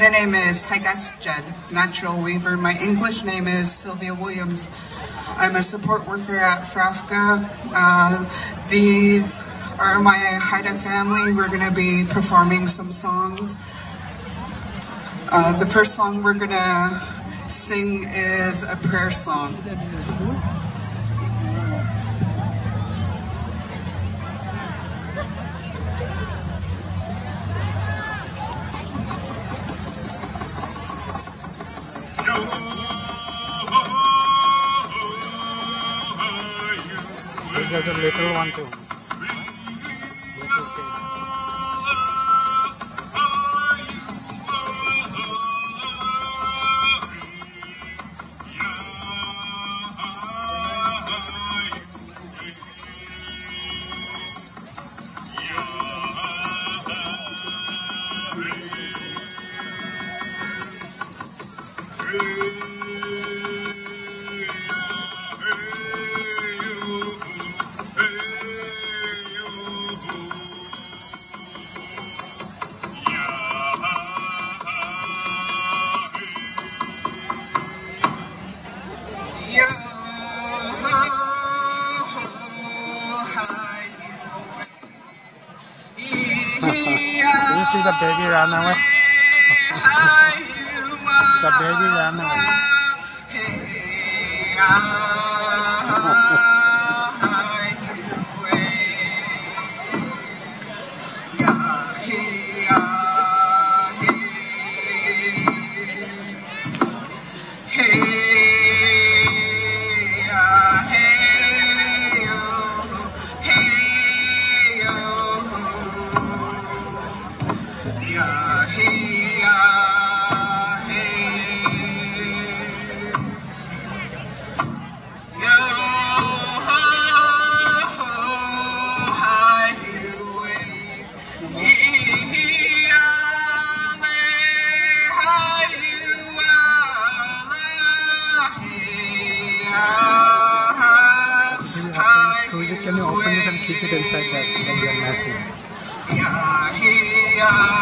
Haida name is Haida, natural weaver. My English name is Sylvia Williams. I'm a support worker at FRAFCA. These are my Haida family. We're going to be performing some songs. The first song we're going to sing is a prayer song. There's a little one too. See the baby run away. The baby ran away. Can you open it and keep it inside the massive?